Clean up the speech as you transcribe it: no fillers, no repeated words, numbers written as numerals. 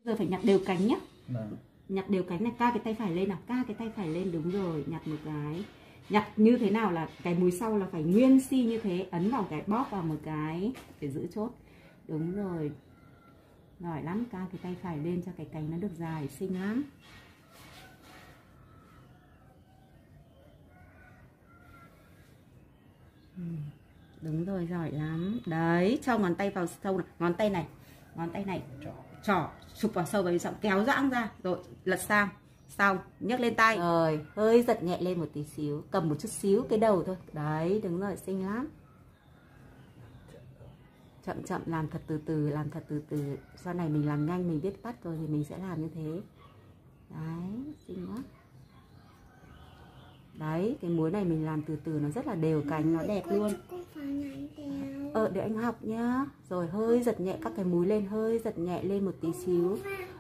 Giờ phải nhặt đều cánh nhá. Vâng. Nhặt đều cánh này, ca cái tay phải lên nào, ca cái tay phải lên, đúng rồi, nhặt một cái. Nhặt như thế nào là cái múi sau là phải nguyên si như thế, ấn vào cái bóp vào một cái để giữ chốt. Đúng rồi. Giỏi lắm, ca cái tay phải lên cho cái cánh nó được dài, xinh lắm. Đúng rồi, giỏi lắm. Đấy, cho ngón tay vào sâu này. Ngón tay này, trỏ chụp vào sâu và bên trong, kéo giãn ra, rồi lật sang, xong, nhấc lên tay. Rồi, hơi giật nhẹ lên một tí xíu, cầm một chút xíu cái đầu thôi. Đấy, đúng rồi, xinh lắm. Chậm chậm, làm thật từ từ, làm thật từ từ. Sau này mình làm nhanh, mình biết bắt rồi thì mình sẽ làm như thế. Đấy, xinh quá. Đấy, cái múi này mình làm từ từ, nó rất là đều cánh, nó đẹp luôn. Để anh học nhá. Rồi hơi giật nhẹ các cái múi lên, hơi giật nhẹ lên một tí xíu.